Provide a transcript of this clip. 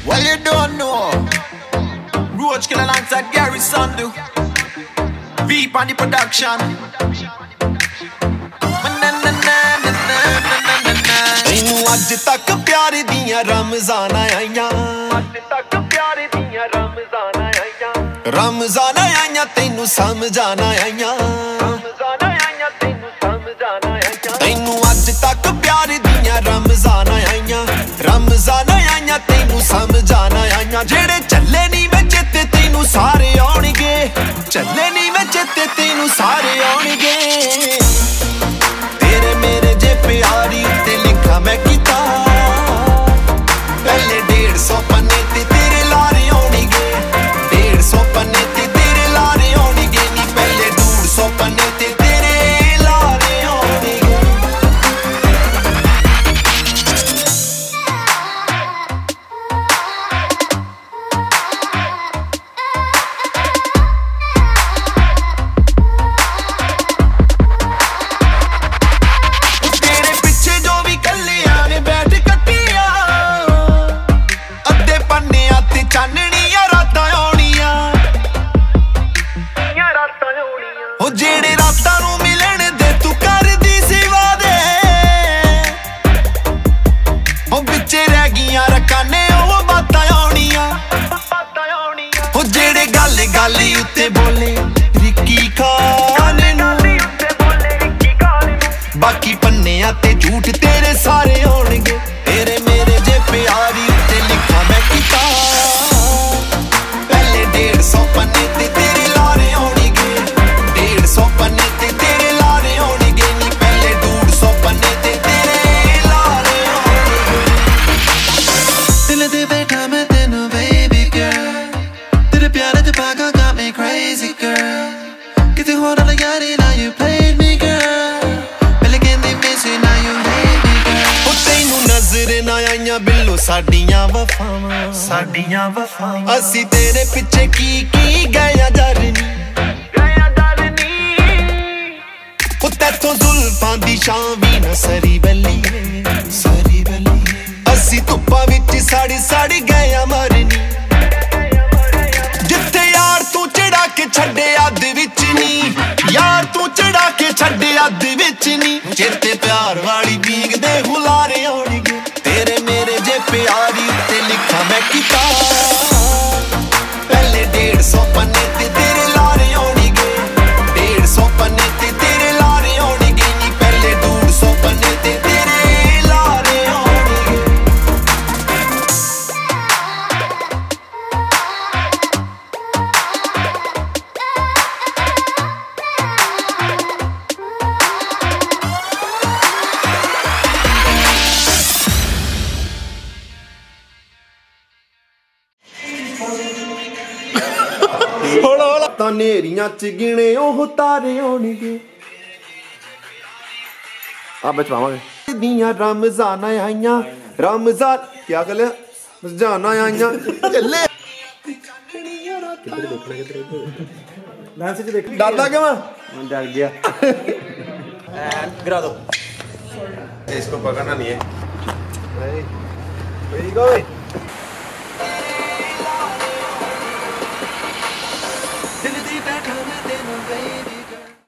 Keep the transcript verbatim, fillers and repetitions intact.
Well, you don't know. Roach Kill alongside Gary Sandu. Veep on the production. ਤੈਨੂੰ ਅੱਜ ਤੱਕ ਪਿਆਰ ਦੀਆਂ ਰਮਜ਼ਾਨਾਂ ਆਈਆਂ ਅੱਜ ਤੱਕ ਪਿਆਰ ਦੀਆਂ ਰਮਜ਼ਾਨਾਂ ਆਈਆਂ ਰਮਜ਼ਾਨਾਂ ਆਈਆਂ ਤੈਨੂੰ ਸਮਝਾਣਾ ਆਈਆਂ ਰਮਜ਼ਾਨਾਂ ਆਈਆਂ ਤੈਨੂੰ ਸਮਝਾਣਾ ਆਈਆਂ ਤੈਨੂੰ ਅੱਜ ਤੱਕ ਪਿਆਰ ਦੀਆਂ ਰਮਜ਼ਾਨਾਂ ਆਈਆਂ ਰਮਜ਼ਾਨਾਂ ਆਈਆਂ ਤੈਨੂੰ ਸਮਝਾਣਾ ਆਈਆਂ ਜਿਹੜੇ ਚੱਲੇ ਨਹੀਂ ਵਿੱਚ ਤੇ ਤੈਨੂੰ ਸਾਰੇ ਆਉਣਗੇ ਚੱਲੇ ਨਹੀਂ ਵਿੱਚ ਤੇ ਤੈਨੂੰ ਸਾਰੇ ਆਉਣਗੇ ਤੇਰੇ ਮੇਰੇ ਜੇ ਪਿਆਰੀ ਉੱਤੇ ਲਿਖਾ ਮੈਂ ਕੀਤਾ ਪਹਿਲੇ ਡੇਢ ਸੌ ਪੰਨੇ ਤੇ ਤੇਰੇ ਲਾਰੇ ਆਉਣਗੇ ਡੇਢ ਸੌ ਪੰਨੇ ਤੇ ਤੇਰੇ ਲਾਰੇ ਆਉਣਗੇ ਨੀ ਪਹਿਲੇ ਡੂਢ ਸੌ ਪੰਨੇ ਤੇ ਤੇਰੇ ਲਾਰੇ ਆਉਣਗੇ ਚਾਨਣੀਆਂ ਰਾਤਾਂ ਆਉਣੀਆਂ ਰਾਤਾਂ ਆਉਣੀਆਂ ਉਹ ਜਿਹੜੇ ਰਾਤਾਂ ਨੂੰ ਮਿਲਣ ਦੇ ਤੂੰ ਕਰਦੀ ਸੀ ਵਾਦੇ ਉਹ ਵਿੱਚੇ ਰਹਿ ਗਈਆਂ ਰਕਾਨੇ ਉਹ ਬਾਤਾਂ ਆਉਣੀਆਂ ਬਾਤਾਂ ਆਉਣੀਆਂ ਉਹ ਜਿਹੜੇ ਗੱਲ ਗੱਲ ਉੱਤੇ ਬੋਲੇ ਰਿੱਕੀ ਖਾਨ ਨੂੰ ਉੱਤੇ ਬੋਲੇ ਰਿੱਕੀ ਖਾਨ ਨੂੰ ਬਾਕੀ ਪੰਨਿਆਂ ਤੇ ਝੂਠ ਤੇਰੇ ਸਾਰੇ ਆਉਣਗੇ ਤੇਰੇ ਮੇਰੇ ਜੇ ਪਿਆਰੀ ਉੱਤੇ ਲਿਖਾ ਮੈਂ ਕੀਤਾ ਡੇਢ ਸੌ ਪੰਨੇ ਤੇ ਤੇਰੇ ਲਾਰੇ ਆਉਣਗੇ ਡੇਢ ਸੌ ਪੰਨੇ ਤੇ ਤੇਰੇ ਲਾਰੇ ਆਉਣਗੇ ਨੀ ਪਹਿਲੇ ਡੂਢ ਸੌ ਪੰਨੇ ਤੇ ਤੇਰੇ ਲਾਰੇ ਆਉਣਗੇ ਦਿਲ ਦੇ ਬੈਠਾ ਮੈਂ ਤੈਨੂੰ baby girl ਤੇਰੇ ਪਿਆਰ ਤੇ ਪਾਗਲ got me crazy girl ਕਿਤੇ ਹੋਰ ਨਾ ਯਾਰੀ ਨਾ you played me girl ਪਹਿਲੇ ਕਹਿੰਦੀ miss you now you hate me girl ਉਹ ਤੈਨੂੰ ਨਜ਼ਰ ਨਾ ਆਈਆਂ ਬਿੱਲੋ ਸਾਡੀਆਂ ਵਫਾਵਾਂ ਸਾਡੀਆਂ ਵਫਾਵਾਂ ਅਸੀਂ ਤੇਰੇ ਪਿੱਛੇ ਕੀ ਕੀ ਗਏ ਜਰਨੀ ਗਿਆ ਦਰਨੀ ਉਹ ਤੇਥੋਂ ਜ਼ੁਲਫਾਂ ਦੀ ਛਾਂ ਵੀ ਨਾ ਸਰੀ ਬੱਲੀਏ ਸਰੀ ਬੱਲੀਏ ਅਸੀਂ ਧੁੱਪਾਂ ਵਿੱਚ ਸੜ ਸੜ ਗਏ ਮਰਨੀ ਜਿੱਥੇ ਯਾਰ ਤੂੰ ਚੜਾ ਕੇ ਛੱਡੇ ਅੱਧ ਵਿੱਚ ਨੀ ਯਾਰ ਤੂੰ ਚੜਾ ਕੇ ਛੱਡੇ ਅੱਧ ਵਿੱਚ ਨੀ ਚਿੱਤੇ ਪਿਆਰ ਵਾਲੀ ਬੀਂਗ ਦੇ ਹੁਲਾਰੇ ਆਉਣਗੇ ਤੇਰੇ ਮੇਰੇ ਜੇ ਪਿਆਰੀ ਉੱਤੇ ਲਿਖਾ ਮੈਂ ਕੀਤਾ ਪਹਿਲੇ ਡੇਢ ਸੌ ਪੰਨੇ ਤੇ ਤੇਰੇ ਲਾਰੇ ਆਉਣਗੇ ਡੇਢ ਸੌ ਪੰਨੇ ਤੇ ਤੇਰੇ ਲਾਰੇ ਆਉਣਗੇ ਨੀ ਪਹਿਲੇ ਡੂਢ ਸੌ ਪੰਨੇ ਤੇ ਤੇਰੇ ਲਾਰੇ ਆਉਣਗੇ ਤਾਂ ਨੇਰੀਆਂ ਚ ਗਿਣੇ ਉਹ ਤਾਰੇ ਆਉਣਗੇ ਆ ਬਚਵਾਵਾਂਗੇ ਦੀਆਂ ਰਮਜ਼ਾਨਾਂ ਆਈਆਂ ਰਮਜ਼ਾਨ ਕੀ ਗੱਲ ਰਮਜ਼ਾਨਾਂ ਆਈਆਂ ਚੱਲੇ ਕਿੱਧਰ ਦੇਖਣਾ ਕਿੱਧਰ ਲਾਂਸ ਚ ਦੇਖ ਡਰਦਾ ਕਿਵੇਂ ਮੈਂ ਡਰ ਗਿਆ गिरा दो इसको पकड़ना नहीं है।